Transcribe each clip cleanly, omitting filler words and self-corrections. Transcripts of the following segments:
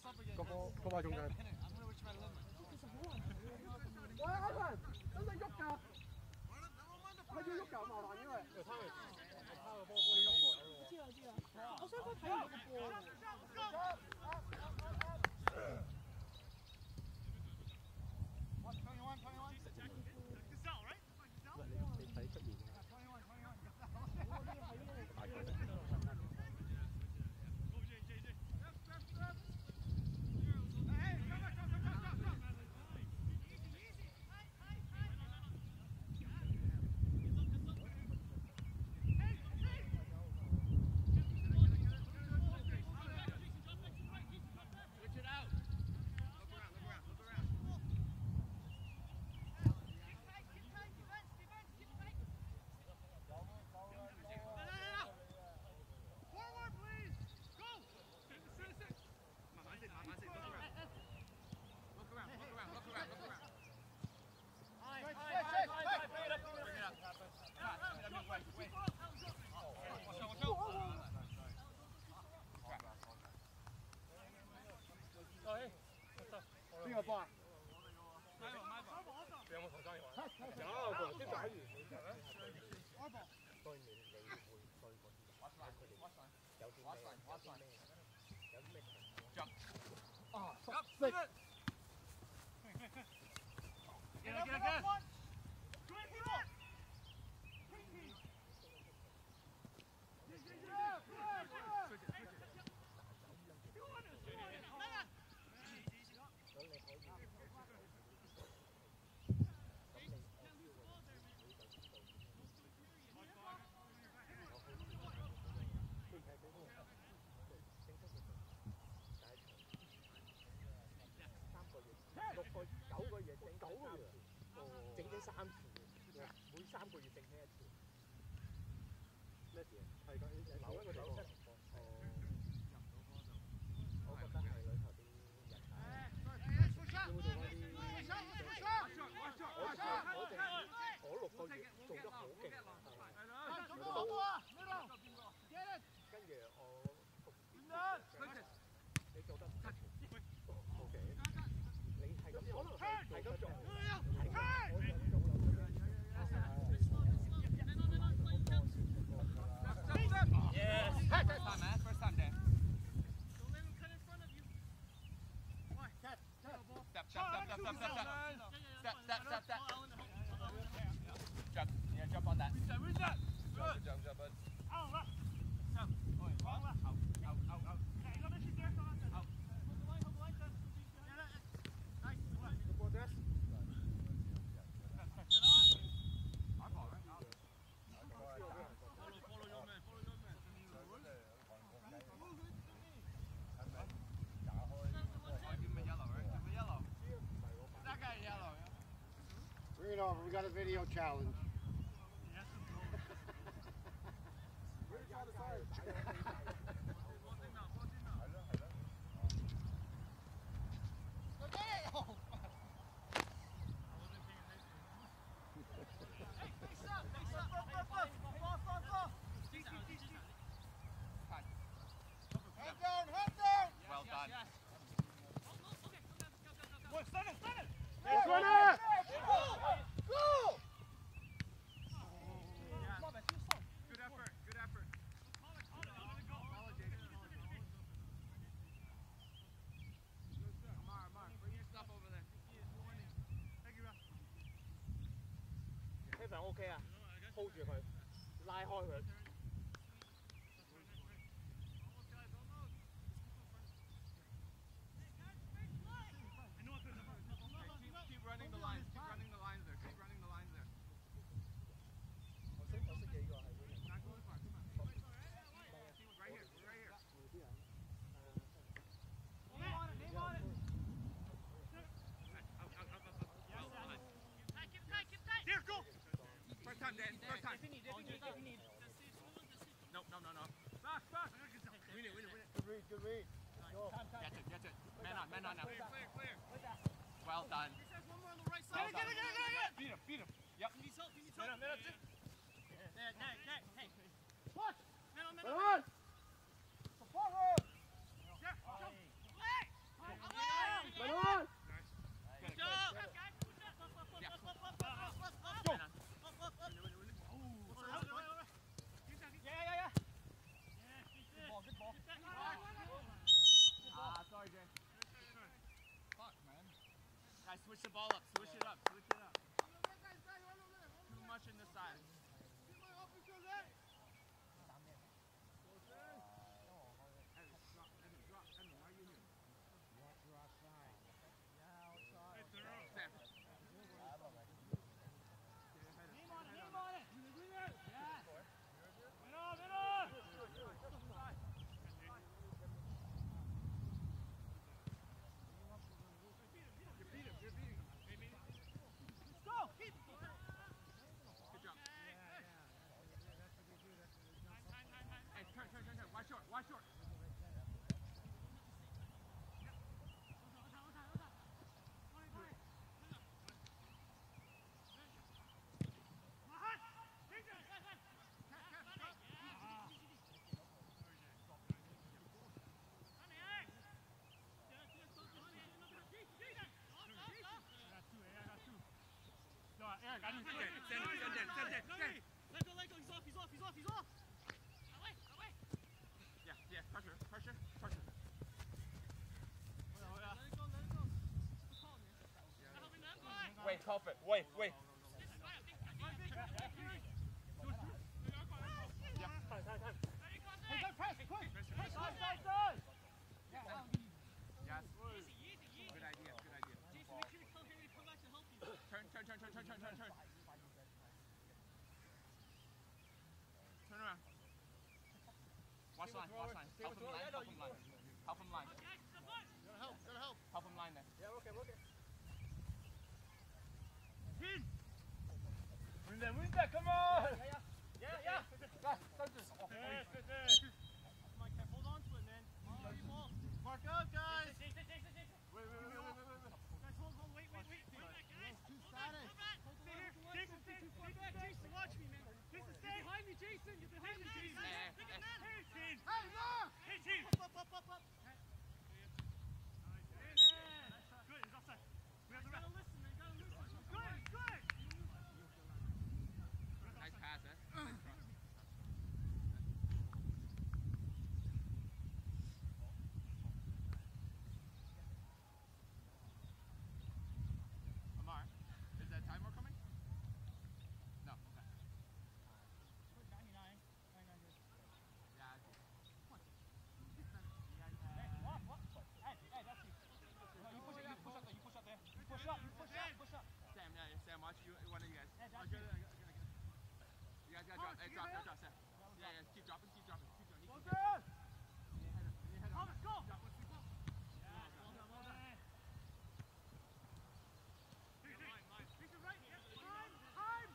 個位中間。喂，阿群，真係喐㗎？係要喐㗎，麻煩因為。抄個波要喐喎。我知啊，我想佢睇唔到個波。你睇出面。邊個波啊？你有冇頭生意玩？有，啲打完你就咧。當然你會對嗰啲佢哋有啲咩着啊十色。3次，每3個月整1次。咩事啊？係㗎，某一個地方。我覺得係裏頭啲人。有冇做嗰啲？我6個月做得好勁。跟住我讀你做得唔得 ？OK。你係咁可能係咁做。Yes. First time, man. First time, Dan. Don't let him cut in front of you. What? Step. Jump. Yeah, jump on that. Reach that. Good. Jump, bud. Out. Jump. Out. Yeah, you got to shoot there. Out. Hold the line, son. Nice. Good ball, Des. My ball, right? Follow your man. Give him a yellow, right? Give him a yellow. That guy yellow, yeah? Bring it over. We got a video challenge. Well done. Go! Good effort. Amar, bring your stuff over there. Thank you, Kevin OK 啊 ，hold 住佢，拉開佢。Keep running the lines there.我識幾個係會。Right here. Name on it. Keep tight. There, go. First time, Dan. First time. If you need. No. Back. Win it. Good read. Get it. Man on now. Clear. Well done. One more on the right side. Get him. Yep. He needs help. Man up. Hey. Push. Man on. Support her. Yeah. Jump. Switch the ball up. Switch it up. Switch it up. Too much in the side. Watch short. Eric, I didn't send it. Let go. He's off. Yeah, pressure. Wait, tough it. Wait. Yeah, time. Hey, press, quick. Side. Yes. Good idea. Jason, make sure you tell Harry to come back to help you. Turn. Turn around. Watch line. Help him line. Gotta help. Help him line there. Yeah, okay. Pin! Win that, come on! Yeah. Don't just... Come on, Kev, hold on to it, man. Ball. Mark out, guys! Jason. Wait. Guys, hold, wait. Guys. Stay back, Jason, watch me, man. Jason, stay behind me, Jason. You're behind me, Jason. Hey, Jason. Hey, look! Hey, Jason. Up. Good, he's offside. We have the rest. Gotta listen, man. Good. Nice pass, eh? Amar, is that timer coming? No, okay. 99. Yeah. Hey, that's you. No, you push up there. Push up. Sam, watch you, one of you guys. Yeah, that's You you. guys gotta drop. Hey, drop, Sam. Yeah, keep dropping. Go, go. Drop once we go. Jason, right. Time.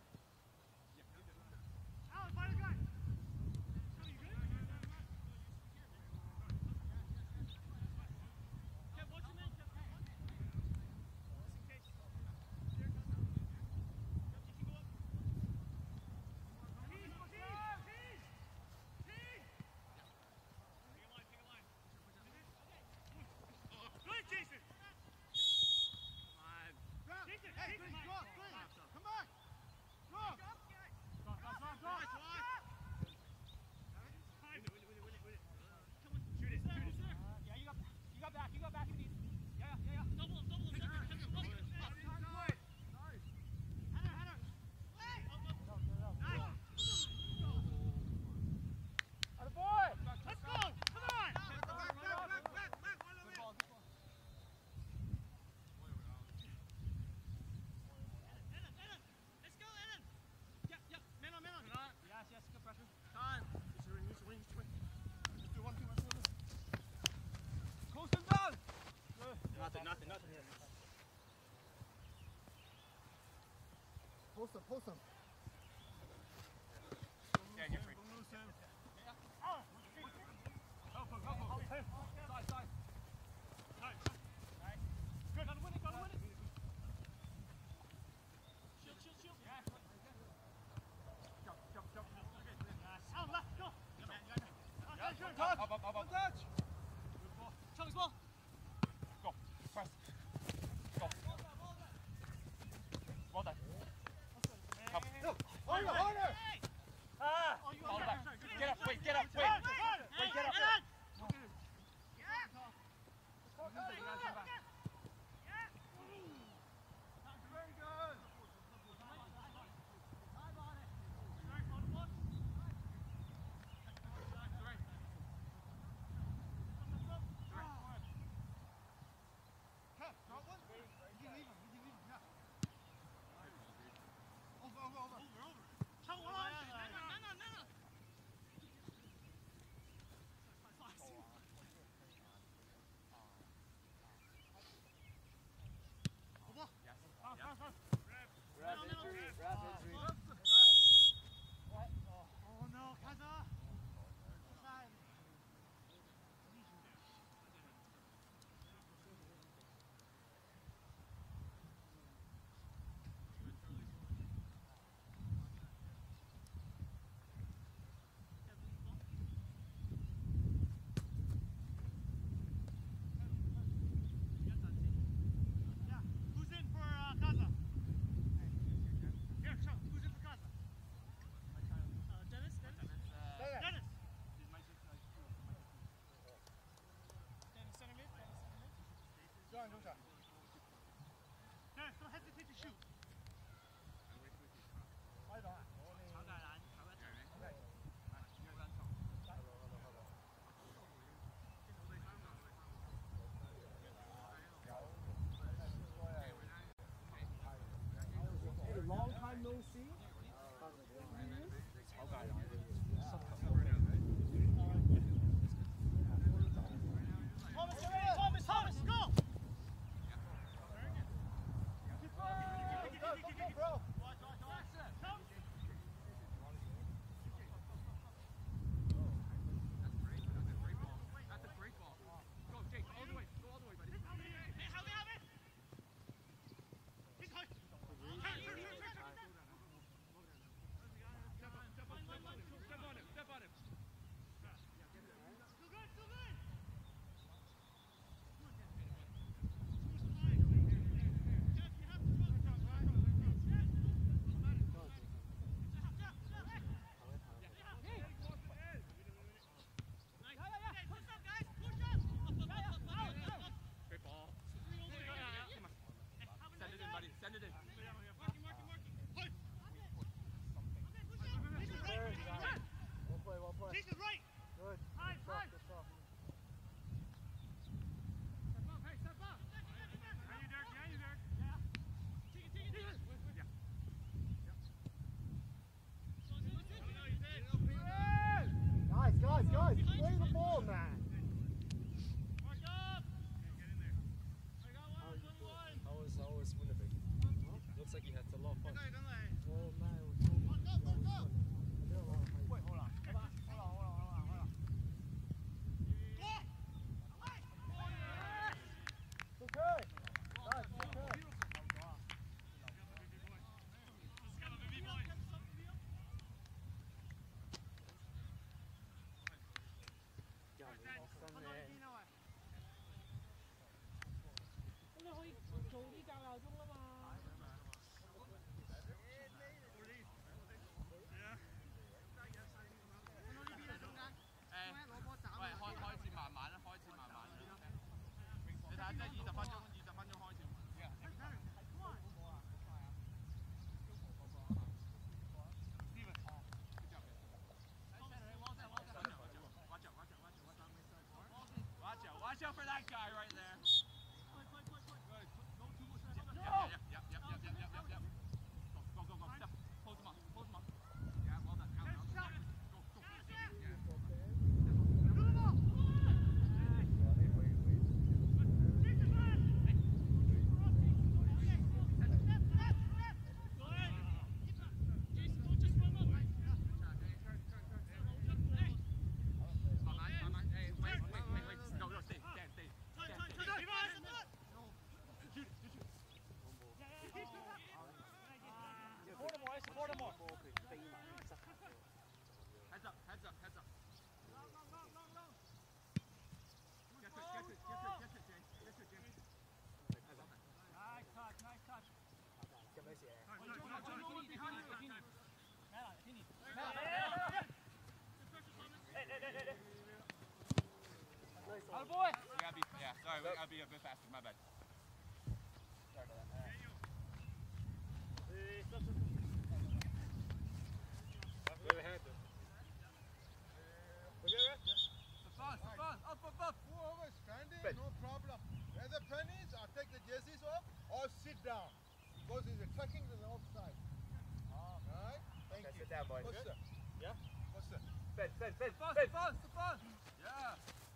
Alan, find a guy. So you good? Kev, watch your man, Kev. Just in case. There it goes. Yep, you can go up. Team. Take a line. Good, Jason. Jason, hey, Jason, go. Come back. Go. Go. Shoot it. Yeah, you got back. If you need. Yeah. Double him. Header. Nice. Attaboy! Let's go. Come on. Back. Good ball. Ellen. Let's go, Ellen. Yeah. Man on. Yes. Good pressure. Time. Use your wing. Just do one, two. Close him down. Nothing. Post him. Yeah, you're free. Go. Side. Good. Gotta win it. Shield. Yeah. Jump. Out left. Go. Up. Touch. Good ball. Chung's ball. Go. Press. Go. Well done. Up. Harder! Oh, you All got back. it. Get up. Wait. Get up. Guys, play the ball, man. Mark up! I got one, 21. How was Winnipeg? Looks like you had a lot of fun. Oh, man, it was so fun. I did a lot of hiking. Wait, hold on. Hold on. It's okay. Guys, it's okay. Watch out for that guy right there. Oh boy! Sorry, we gotta be a bit faster, my bad. Sorry about that. Up. Whoever's standing, no problem. Where the pennies, I'll take the jerseys off or sit down. Because he's attacking the offside. Right? Thank you. Sit down, boys. What's that? Yeah? What's that? Ben. Yeah.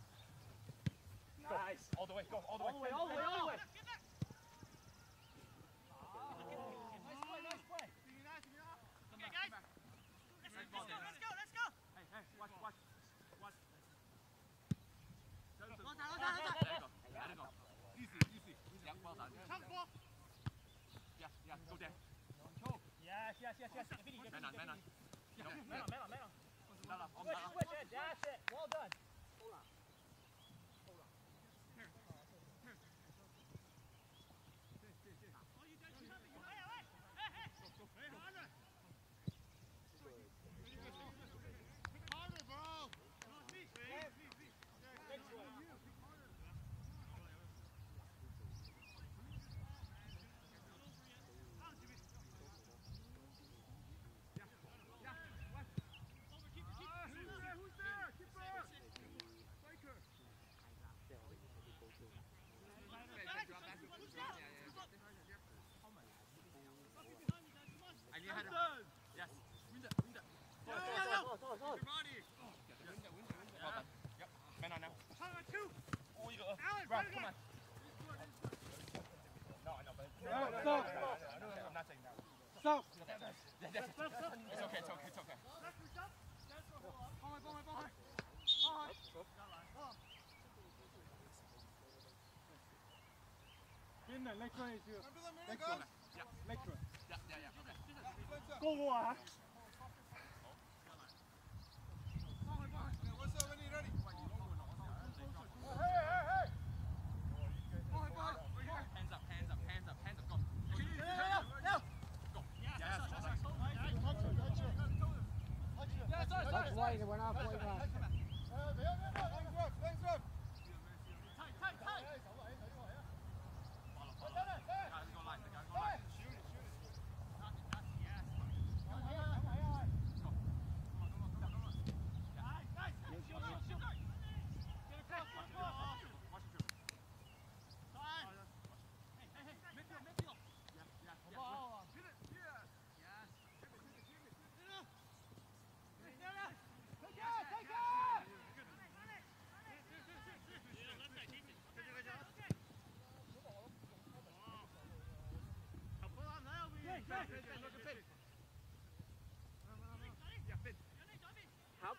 Nice. All the way, go, all the way. All the way! All the way. Nice play! Okay, guys. Let's go! Hey, watch. There you go. Easy. Yeah, well done. Yeah, go there. Yes. Man on. Switch it, that's it. Well done. Yes. Win that. Go. Your body. Well done. Yep. Man on now. Oh, you got Rob, come on. No, I know, but Stop. I'm not saying that. Stop. It's okay. In there, next one is you. Come to the middle, Next guys. one. Yeah. Next one. Yeah. Okay. Go on. What's up when you're ready? Hey. Hands up. Go. Go. Yes. That's why they went off way back. Thanks, Rob. Go line.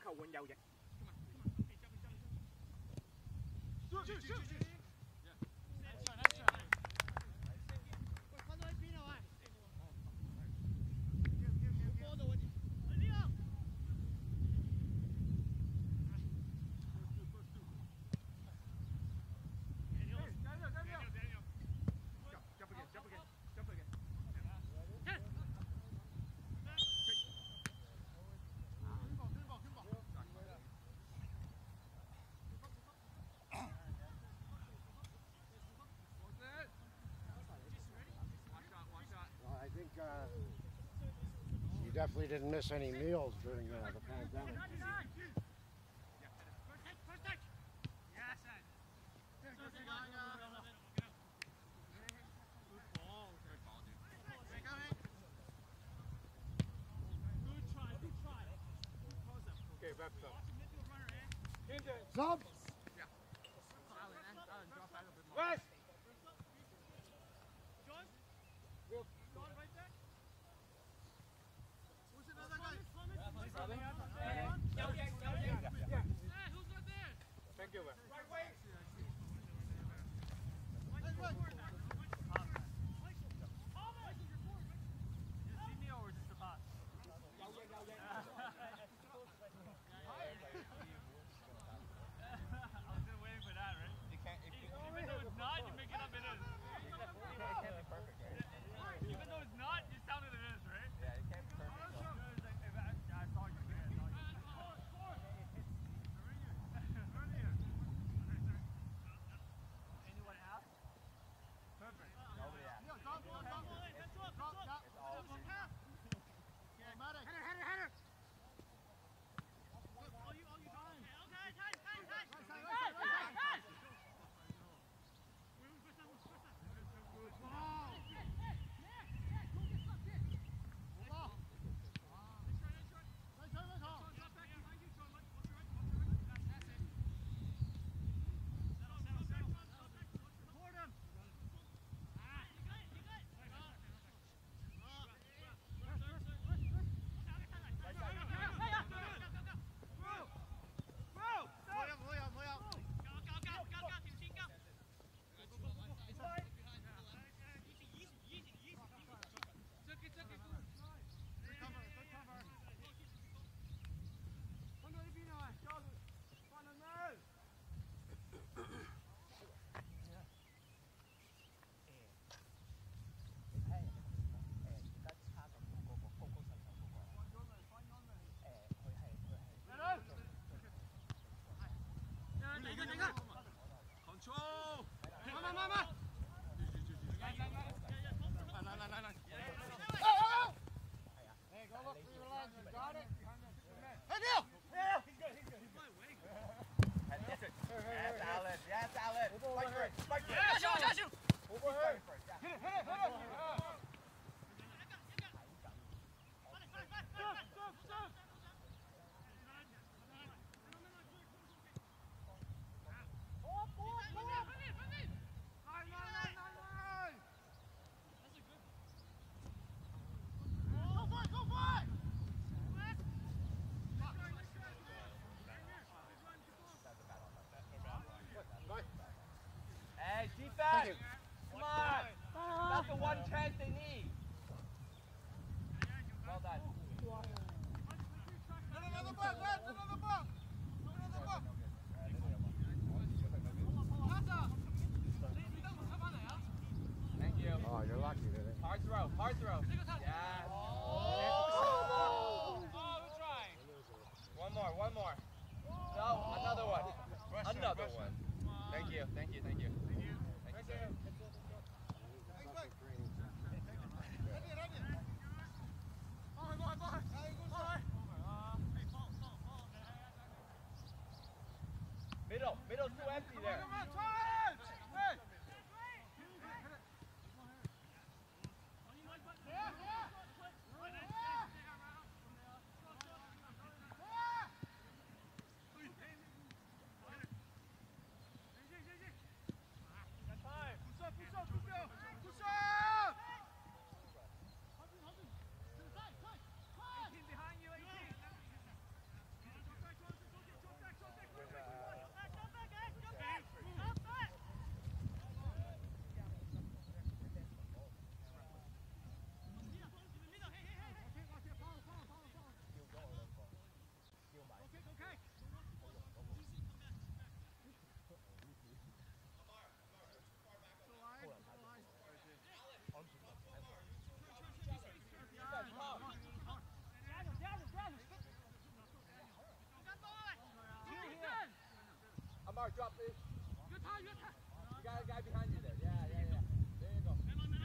球換右翼。 You definitely didn't miss any meals during the pandemic. Okay, back up. Sub! Yeah. Alan, drop back a bit more. West! John? John right there? Who's another guy? Hey, who's not there? Thank you, man. Right way! Control! Hey, go look for your legs. You got it? Hey, Neil! That's it. Yes, Alan. Yes, Alan. Fight for it. Fight for it. Overhead. Hit it, hit it, hit it. Hey, defense! Come on! That's the one chance they need. Well done. Another buck, lad, another buck. Another buck. Thank you. Oh, you're lucky today. Hard throw, hard throw. Yeah. One more. No, another one. Another one. Thank you, thank you, thank you. Thank you, sir. Middle's too empty there. drop this. Your time, your time. You got a guy behind you there. Yeah. There you go.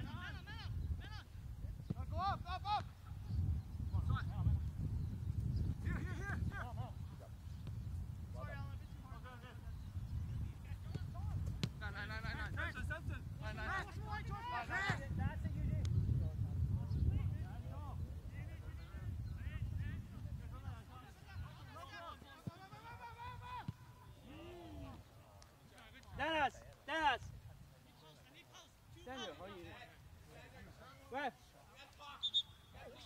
Now go up. Come on, son. Here. Sorry, Alan, a bit too hard. Nine. Samson. Nine. What's right, George? That's it, you do. Dennis! Daniel, how are you? Where?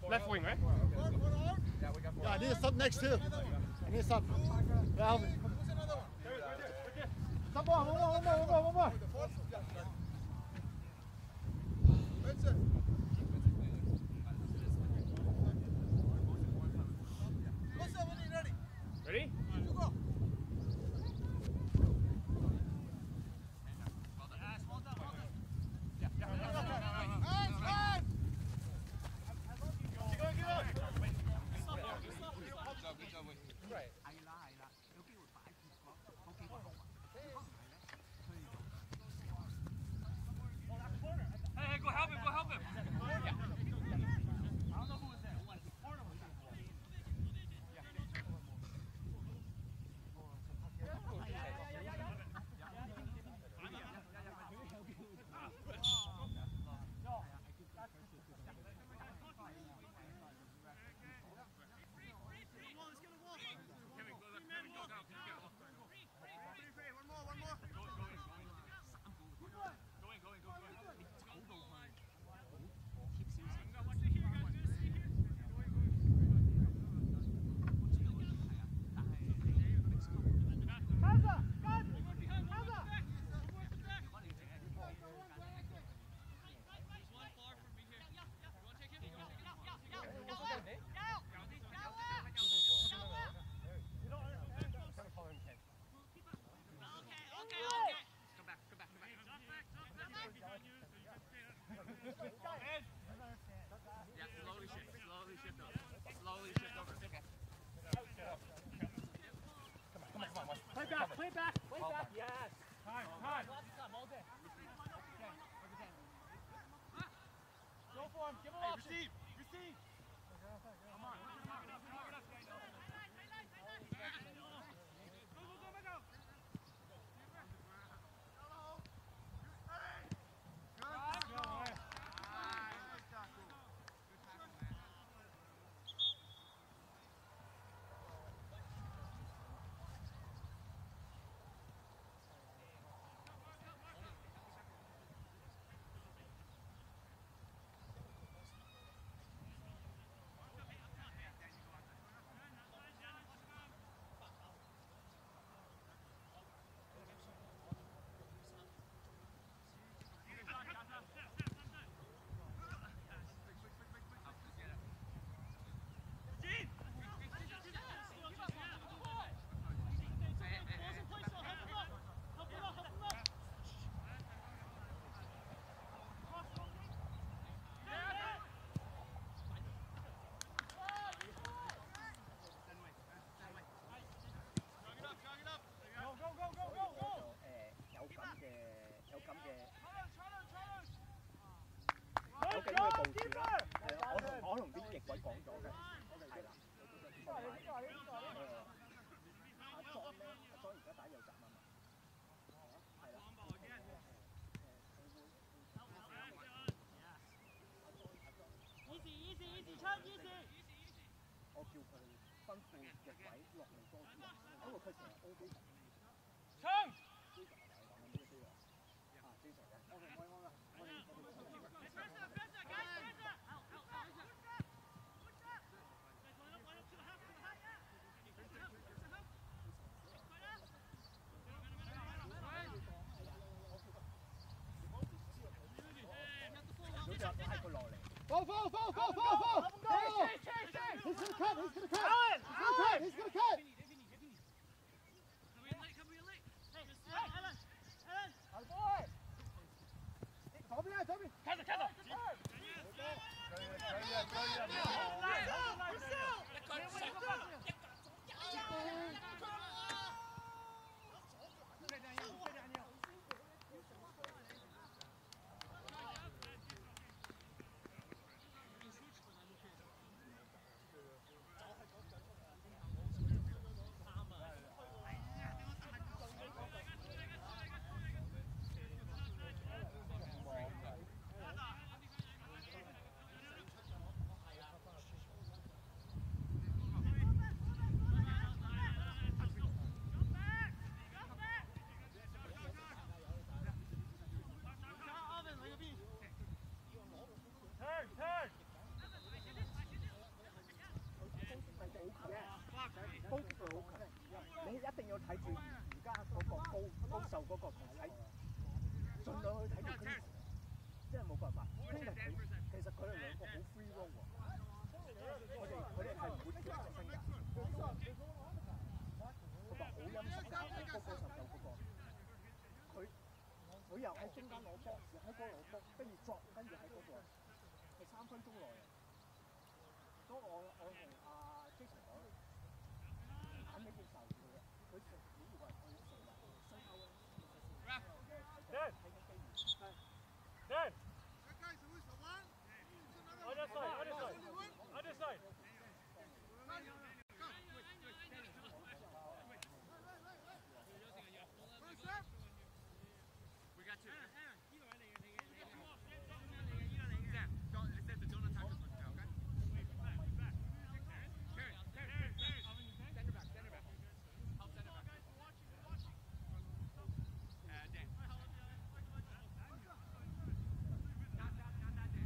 Left wing, right? Yeah, we got 4 Yeah, I out. need a sub next too. I need a sub. Yeah, Alvin. Who's another one? Sub one more. Vincent. What's up when you ready? Ready? You go. Hey, go help him, go help him. Play back, yes. Time. Go for him, give him option. Receive. Come on. Fall! He's gonna cut! He's gonna cut! Toby! 要睇住而家嗰個高手嗰個睇，盡量去睇到佢，即係冇辦法。其實佢哋兩個好 free roll 喎，佢哋係唔會跳起身㗎。嗰個好陰濕嘅高手就嗰個，佢又喺中間攞波，又喺嗰度攞波，跟住作，跟住喺嗰個係3分鐘內。所以我同阿 Jason 講，肯定要受佢嘅，佢食你以為佢食埋西歐咧？ That guy's who is the one? Other side. We got two. Sam, don't set the donut tackles on you, okay? Center back. Help center back. Dan. Not that Dan.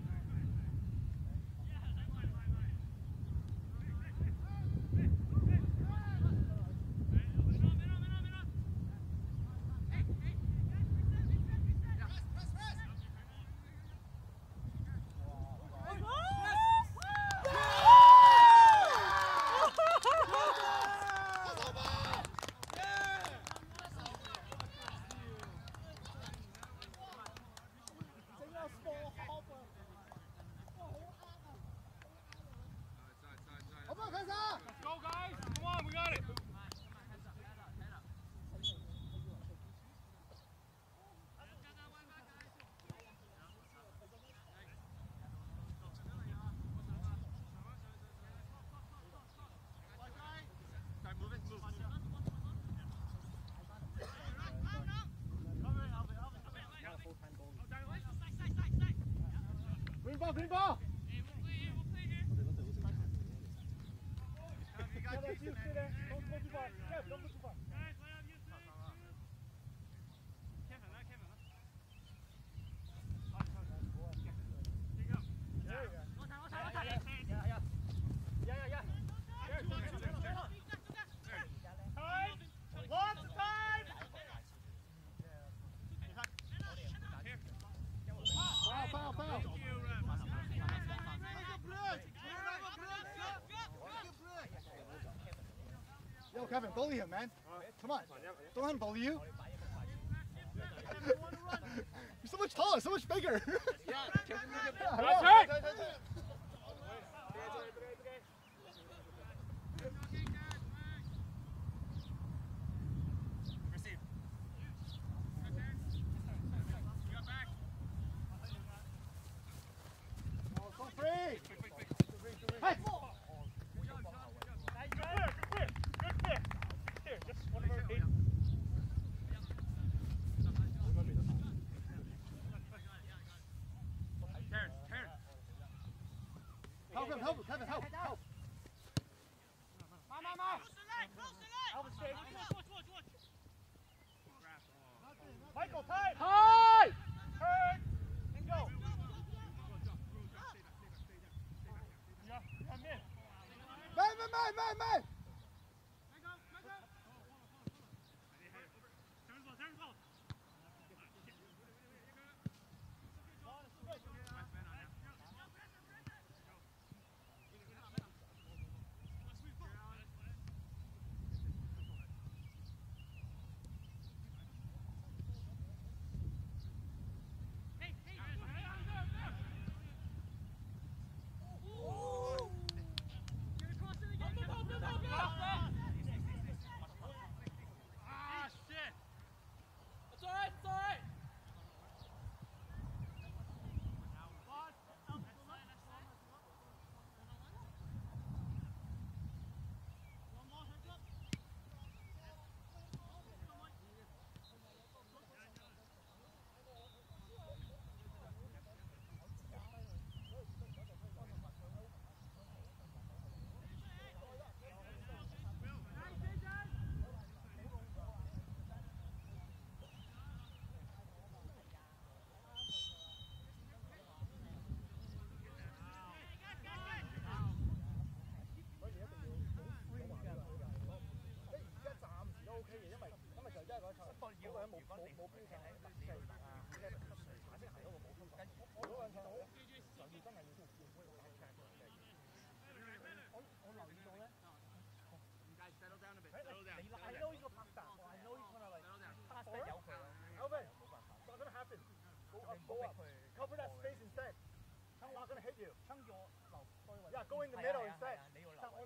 Let's go, guys. Come on, we got it. Start moving, move. Green ball! You got Jason, man. Don't go too far. Kev, don't go too far. Lots of time. Foul. Thank you, Yo, Kevin, bully him, man. Come on. Don't let him bully you. You're so much taller, so much bigger. That's right. Receive. Go free. Hey. Good clear. Here, just one of our eight. Turn. Help him, Kevin, help. Michael, time. High! Turn and go. Yeah, I'm in. Man. Go. face instead. 槍話 gonna hit you. 槍叫我留對位。 Yeah, go in the middle instead. 你要留。